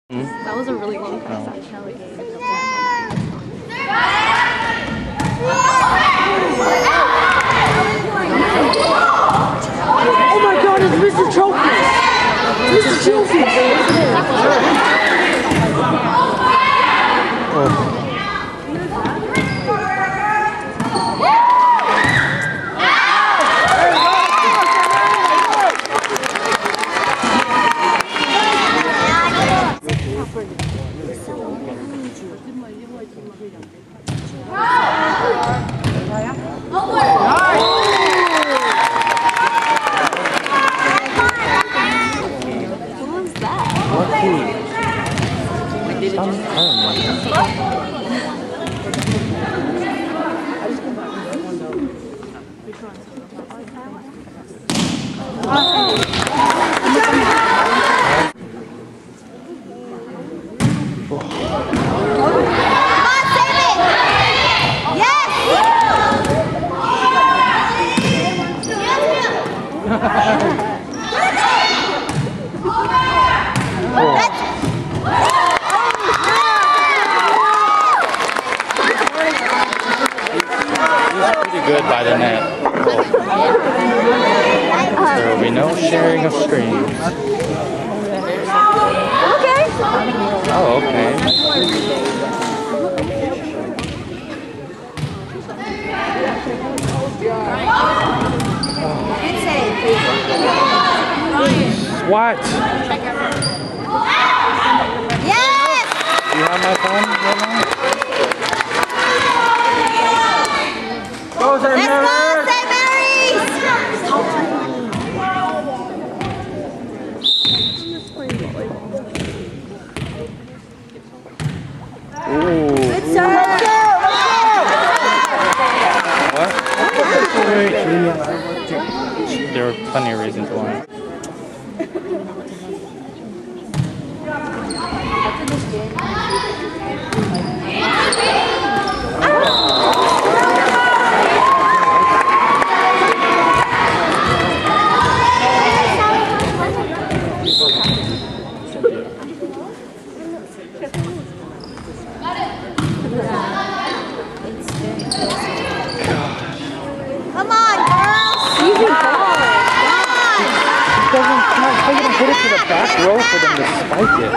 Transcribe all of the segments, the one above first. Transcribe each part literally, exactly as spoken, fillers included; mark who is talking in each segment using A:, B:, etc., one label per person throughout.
A: Hmm?
B: That was a really long pass.
A: No.
C: Oh my God, it's Mister Trophy! Mister Trophy!
A: Oh. Good by the net. There will be no sharing of screens.
B: Okay.
A: Oh, okay. What?
D: Yes!
A: Do you have my phone right now?
C: Go, Saint
D: Let's
C: Mary's!
D: go, Saint Mary's!
A: Ooh.
D: Good serve!
A: What? There were plenty of reasons why.
D: Come on, girls!
B: Easy ball.
A: It doesn't count. How are you gonna put it to the back row for them to spike it?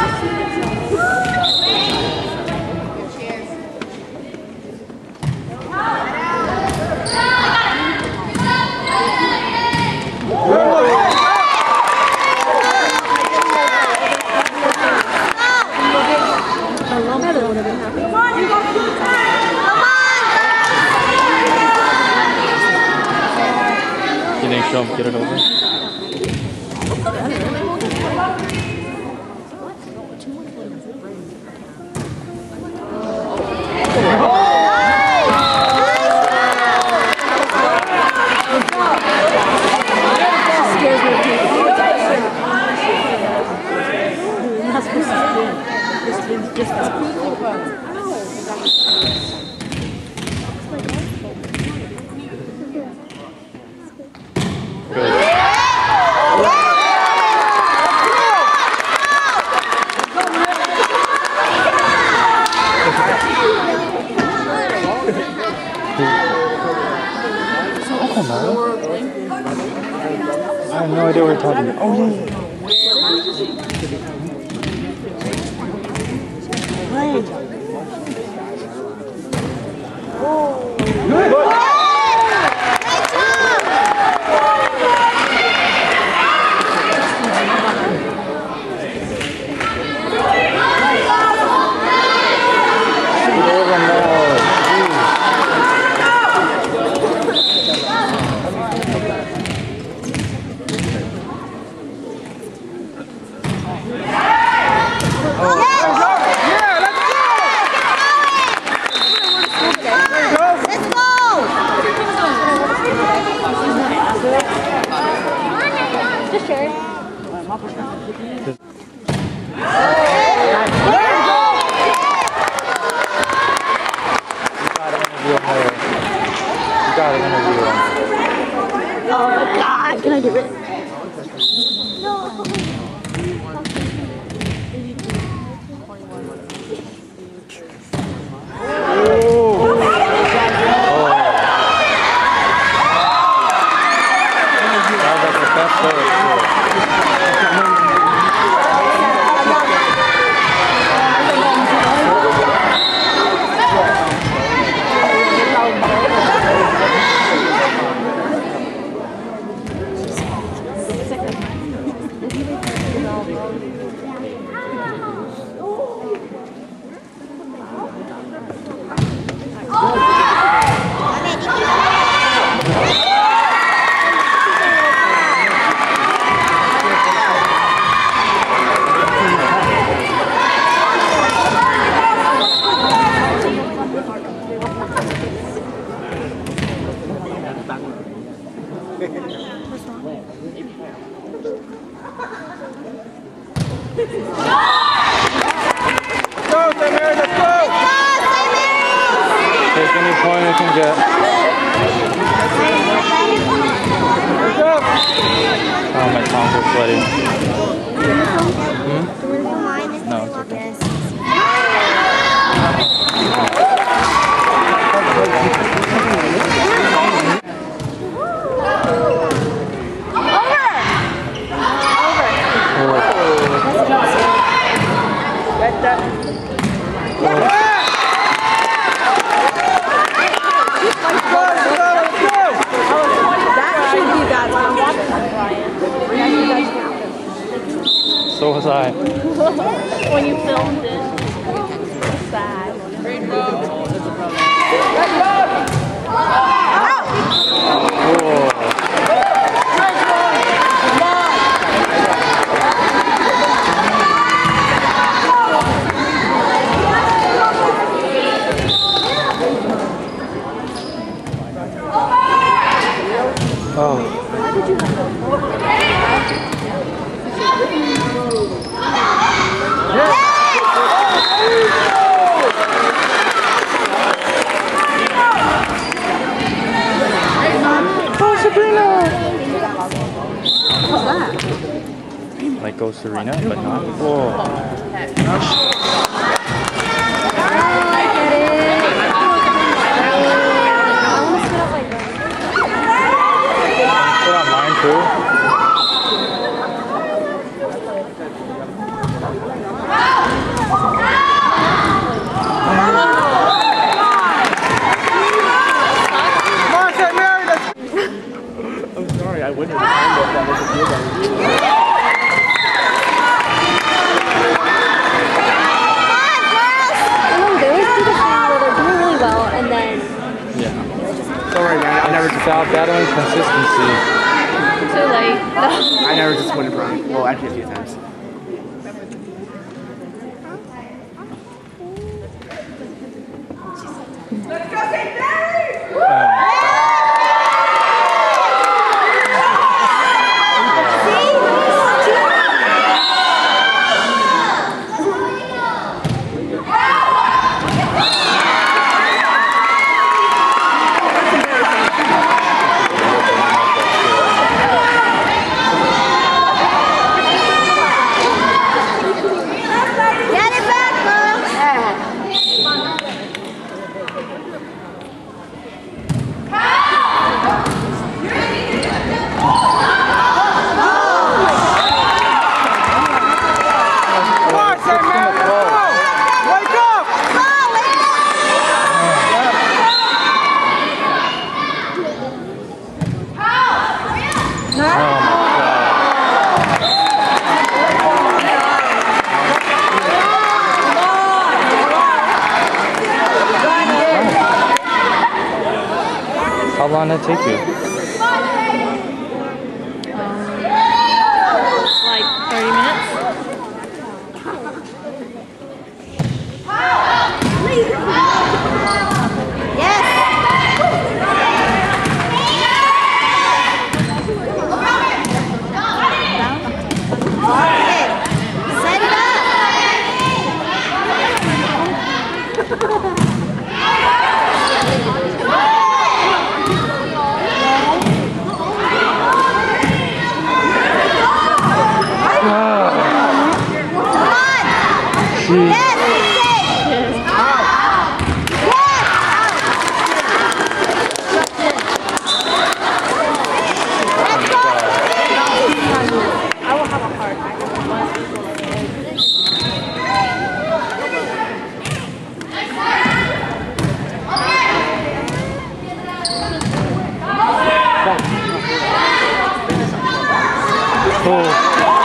A: You think she'll get it over? I have no idea what we're talking about. Oh, yeah. Good. Take any point you can get. Oh, my palms are sweaty. Hmm? No, it's okay. So was I.
B: When you filmed it. Sad.
A: Oh.
B: What's that?
A: Like Go Serena, but not. Whoa. Put on mine too.
C: I'm sorry, I wouldn't have timed it. That was a good one.
B: They always do the thing where they're doing really well and then
A: Yeah.
C: Don't worry, man. I never
A: It's
C: just
A: about battling consistency.
B: too late. No.
C: I never just win in front. Well, actually a few times.
D: Get it back, folks.
C: Come on, Saint Mary, let's go! Wake up!
D: Come on, wake up.
A: Oh my god. How long did it take you?
B: Like thirty minutes?
D: Set it Yes, six. Let's go.
B: I will have a heart attack.
A: Oh.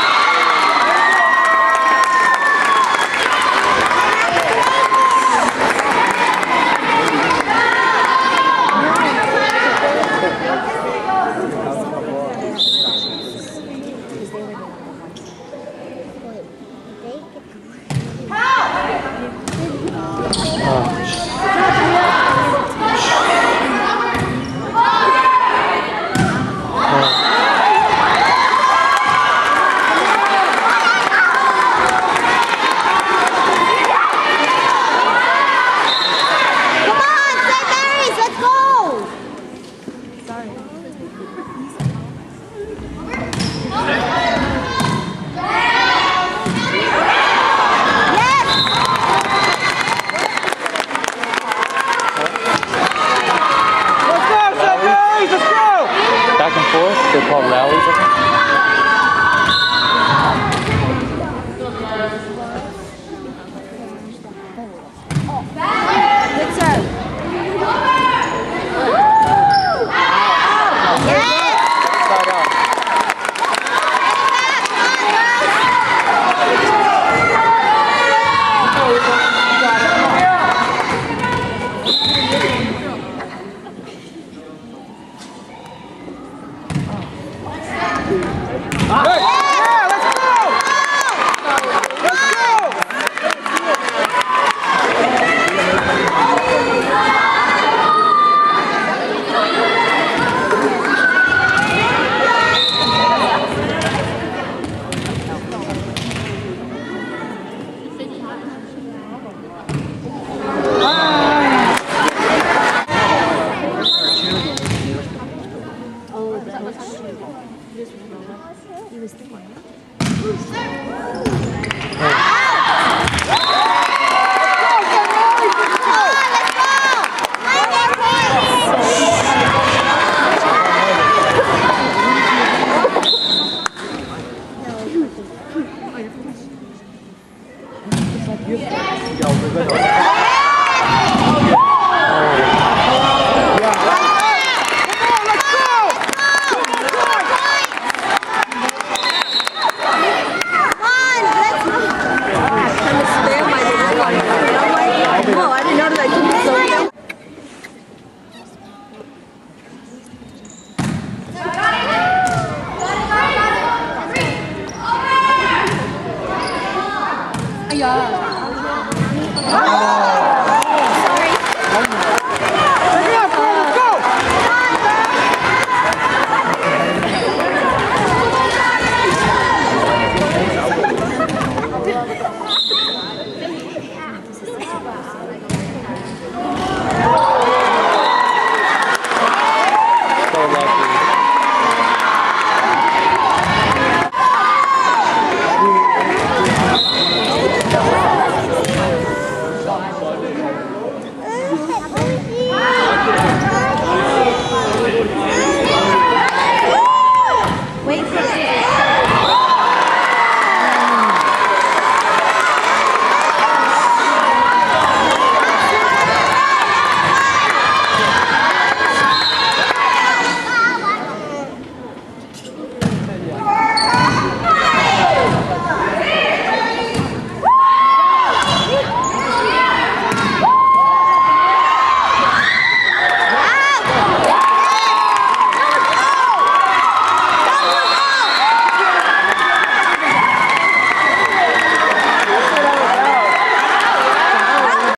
A: Back and forth, they're called rallies, I think.
D: Good serve. Yes!
A: Side out.
B: Yeah.